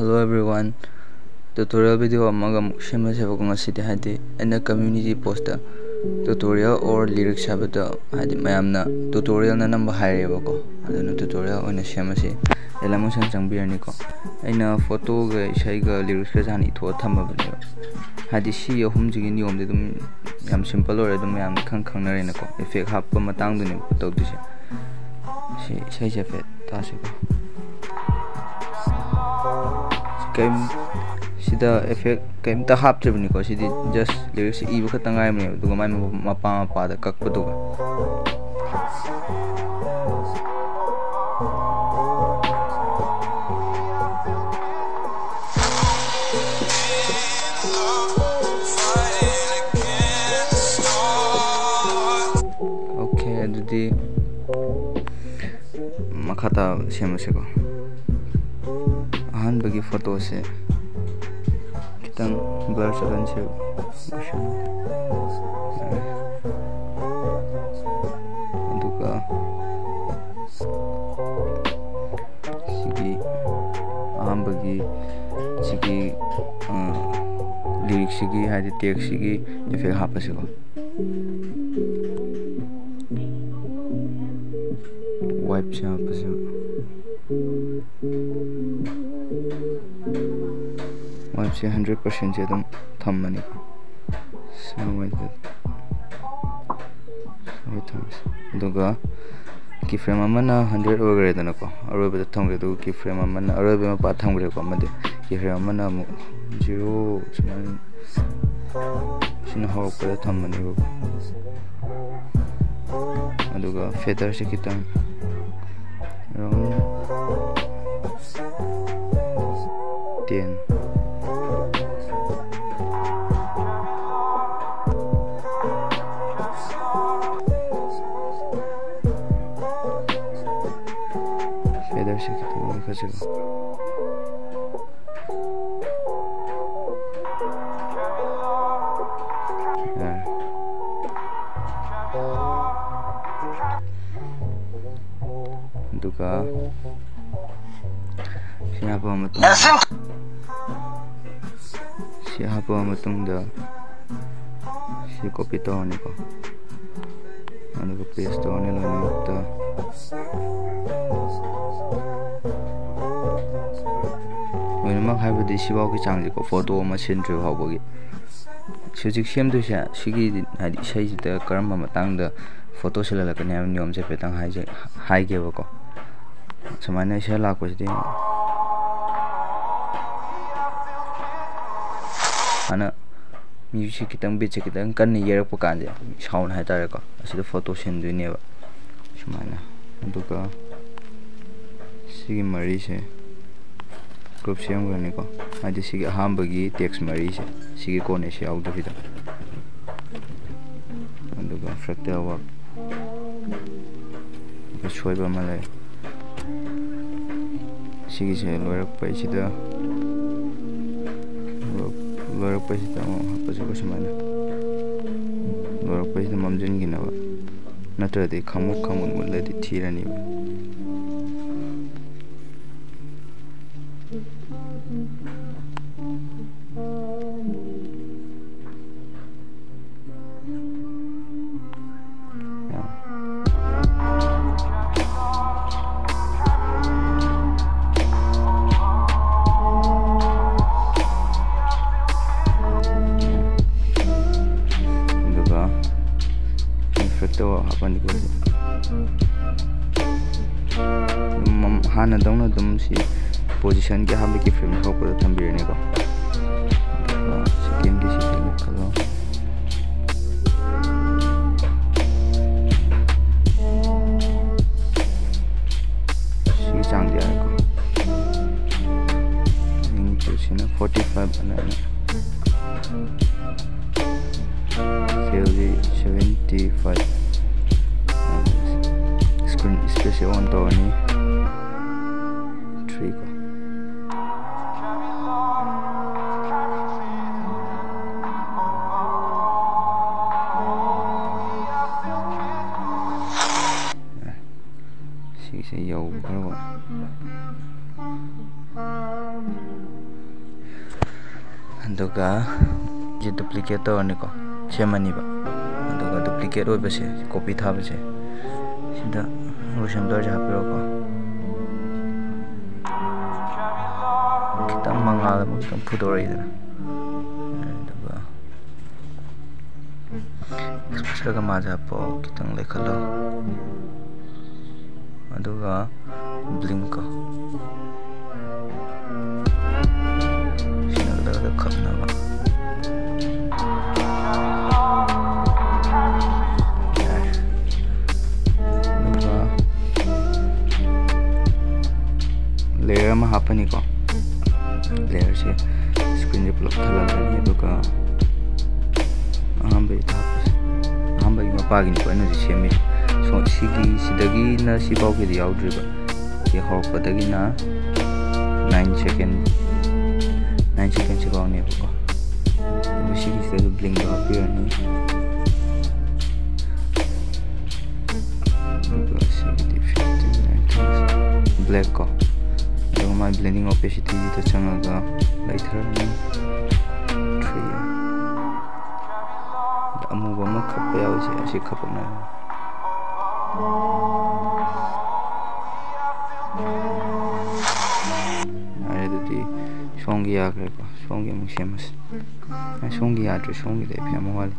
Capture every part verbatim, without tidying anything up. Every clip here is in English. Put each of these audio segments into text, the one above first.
Hello everyone. Tutorial video amaga shema seba ko ngasidi hadi ena community post tutorial or lyrics habata hadi mayamna tutorial na number haireba ko aduna tutorial oina shema si elamu sang changbirani ko aina photo ga isai ga lyrics ga jani tho thamba bane hadi si ahum jigi niom de dum yam simple ore dum yam khang khang na rena ko effect happa matang dune to dise si sai je fe ta se ko game sida effect game ta hap tribni ko sidi just lyrics e bu khatang ai me duga mai mapa mapa da kak bu okay adudi makata semase ko ahan bagi photo se kitang blur chalan se duka sigi ahan bagi sigi lyrics sigi hadi text sigi effect hapase ko wipe se hapase wipe se one hundred percent je dum thammani so like that so thanks duga keyframe amana one hundred ogre dana ko arobe da thamgre du keyframe amana arobe ma pa thamgre ko amade keyframe amana mu zero suman sin ho ko da thammani ko aduga feather se kitang around ten feather se kitang kasi ko duka siapa matung siapa matung da si copy to ni ko anu ko paste to ni la ni to when ma hai budi si ba ki chang ji ko photo ma sin tru ha bo gi sujik sem du sha sigi hadi sai ji da karam ma tang da photo sila la ka nyam nyom je pe tang hai je hai ge ba ko samana se la ko ji ana music kitang beat kitang kan ni yer po kan je sound hai tare ko asida photo sin du ne ba samana duka sigi mari se group sem ga ni ko adi sigi ham bagi text mari se sigi ko ne se out da duka fractal work ko choi ba malai sigi se lorak pai sida lorak pai sida mo hapas ko samana lorak pai sida mamjin gi na ba natra de khamuk khamun mulla di thirani ba to hapan ko mam hana dong na dum si position ke habi ki frame ko ko thambir ni ko second ki si kalo si chang dia ko in position forty-five ana seventy-five screen space on to ni three ko ꯁꯤꯒꯤꯁꯦ ꯌꯧꯈ꯭ꯔꯕ ꯑꯗꯨꯒ ꯁꯤ duplicate ꯇꯧꯔꯅꯤꯀꯣ ꯁꯦꯝꯃꯅꯤꯕ ꯑꯗꯨꯒ duplicate ꯑꯣꯏꯕꯁꯦ ꯀꯣꯄꯤ ꯊꯥꯕꯁꯦ ꯁꯤꯗ ꯃꯣꯁꯟ ꯕ꯭ꯂꯔꯁꯦ ꯍꯥꯞꯄꯤꯔꯣꯀꯣ khitang mangal mo khitang phudorayidana aduga exposure ka maja po khitang lekhalo aduga blink ko sinagdaga khapna ba aduga layer ma hapani ko layer se screen je plug thala ni aduga ahambai thapse ahambai mapagi ni ko ena ji semi so sigi sidagi na sibau ke di yaudri ba ke hokpadagi na nine second nine second sibau ne ko sigi se blink ba appear ni black ko my blending opacity to changaga later ni three amu ba ma khappa yaw se asi khapna ai duti songi ya kre ko songi mu semas ai songi ya tru songi de pya mo wali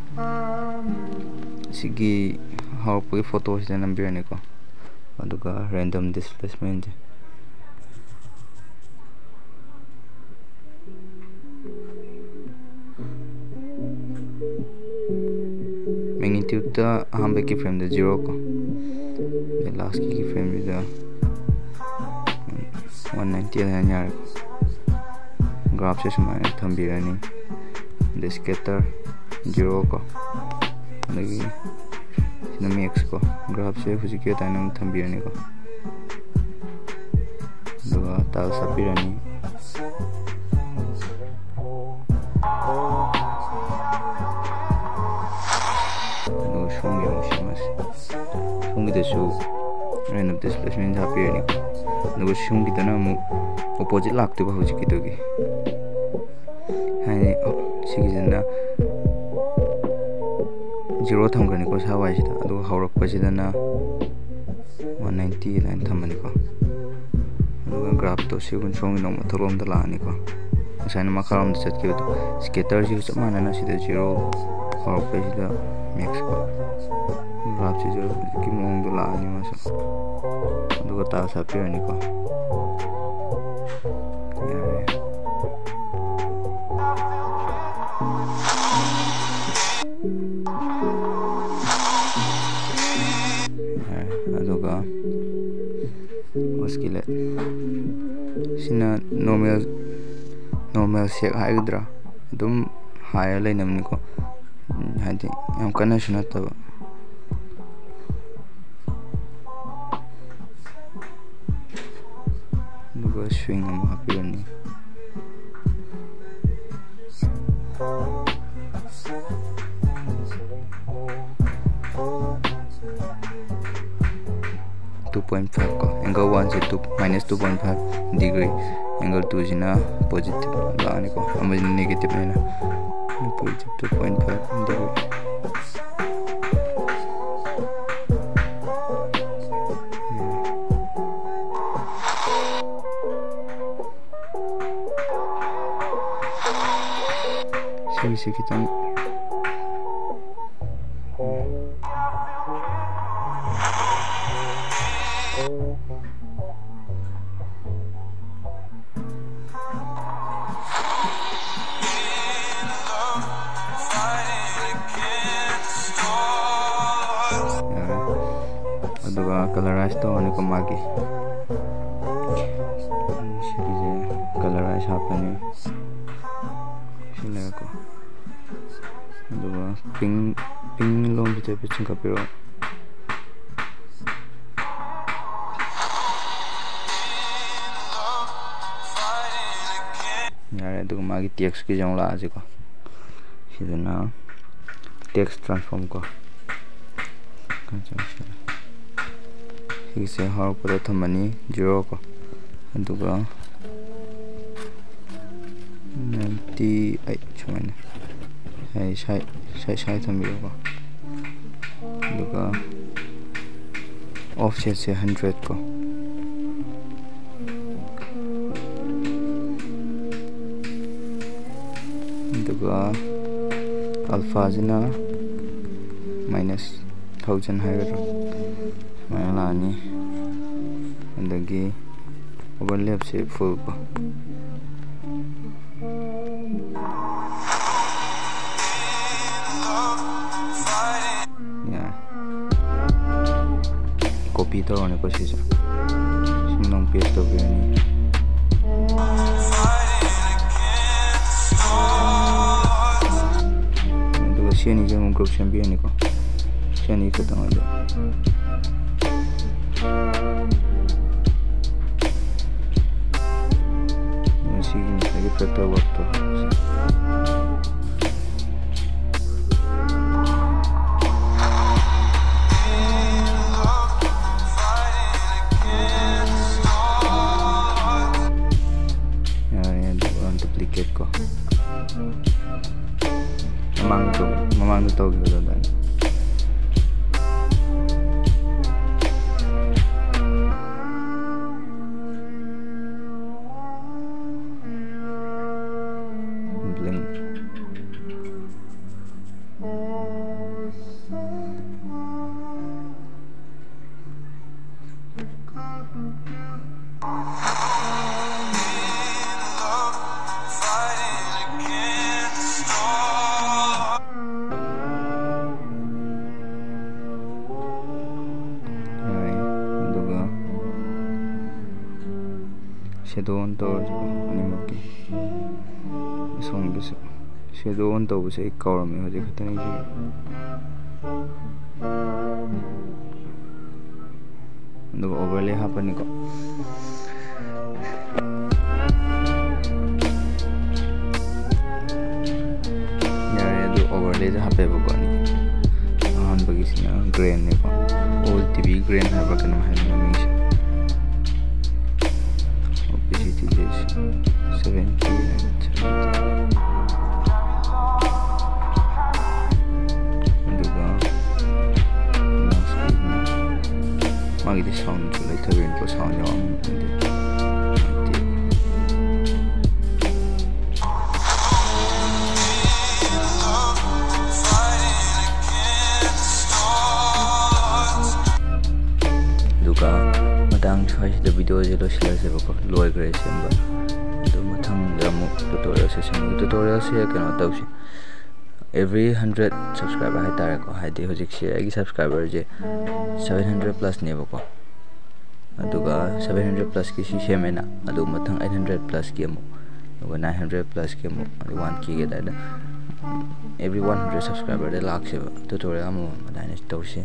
sigi how pu photos de number ne ko aduga random displacement magnitude ta hambe ki frame the zero ko the last ki frame is the one ninety and yar graph se samay thambirani the scatter zero ko lagi sina mix ko graph se hujike tanam thambirani ko duga tal sapirani songi mo simas songi de su random displacement appear ni no songi dana mo opposite laktu ba hoji kitogi hai sigi jana zero thamgani ko sawai sida adu haurak pasidana one ninety line thamani ko adu graph to sigun songi no matholom da la ni ko asaina makaram da chat ki scatter ji chamana na sida zero haurak pasida mix ko graph se jo ki mong do la ni ma sa aduga ta sa pe ni ko aduga uski le sina normal normal shake haidra dum higher line namni ko hadi yam kana sunata ba duga swing am hapirani two point five ko angle one se two minus two point five degree angle two jina positive la ni ko amajin negative ni na positive two point five degree sigi sigi tan aduga colorize to ani ko magi sigi colorize hapani sila ko aduga ping ping long bite pe chung kapiro yare aduga magi text ki jong la aje ko sidana text transform ko ꯁꯤꯒꯤꯁꯦ ꯍꯧꯔꯛꯄꯗ ꯊꯝꯃꯅꯤ zero ꯀꯣ ꯑꯗꯨꯒ ninety eight ꯁꯨꯃꯥꯏꯅ ꯁꯥꯏ ꯁꯥꯏ ꯁꯥꯏ ꯁꯥꯏ ꯊꯝꯕꯤꯌꯨꯀꯣ ꯑꯗꯨꯒ offsetꯁꯦ one hundred ꯀꯣ ꯑꯗꯨꯒ ꯑꯜꯐꯥꯁꯤꯅ minus one thousand ꯍꯥꯏꯒꯗ꯭ꯔꯥ ꯁꯨꯃꯥꯏꯅ ꯂꯥꯛꯑꯅꯤ ꯑꯗꯒꯤ overlapꯁꯦ full ꯀꯣ copy tawani ko siya sinong paste to gani aduga siya ni jang group siya biyani ko siya ni ko tanga do sige ni lagi factor work to duplicate ko mamang to mamang to gitu dan blink shadow on tawrasiko animakki songgisu shadow on tawbase ik kawrame hojik khatani ji aduga overlay hapani ko yare adu overlay ja hapeba ko ani ahan bagisina grain ne ko old tv grain haba kana haina mingse opacity is seventy and seventy aduga mask na magi di sound ko lai tharin ko sound yawam indi aduga matang choice the video je lo share se ko loi gre semba adu mathang da mu tutorial se sem tutorial se kano tawsi every one hundred subscriber hai tare ko hai de hojik se agi subscriber je seven hundred plus ne ko aduga seven hundred plus ki si semena adu mathang eight hundred plus ki mu aduga nine hundred plus ki mu adu one k ge da every one hundred subscriber de lak se tutorial mu madai tawsi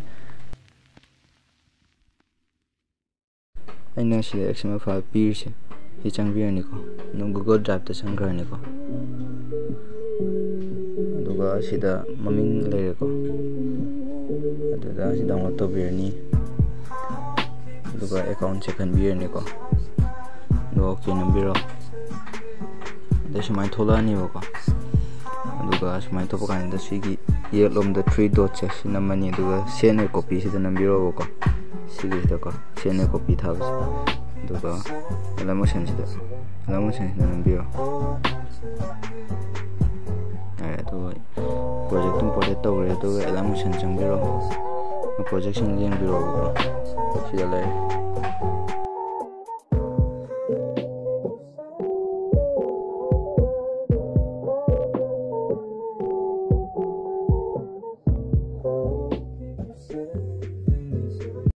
aina sida X M L file piirse hi changbirani ko no Google Drive ta changrani ko aduga sida maming leire ko aduga si download to birani aduga account se khanbirani ko no okay nambiro ade sumai tholani ko aduga sumai to pakan da sigi yelom da three dots se sinamani aduga send copy sida nambiro ko sigi da ko send copy thabs aduga alamotion sida alamotion sida nambiro ai aduga project tum project tawre aduga alamotion changbiro projection link biro ko sida lai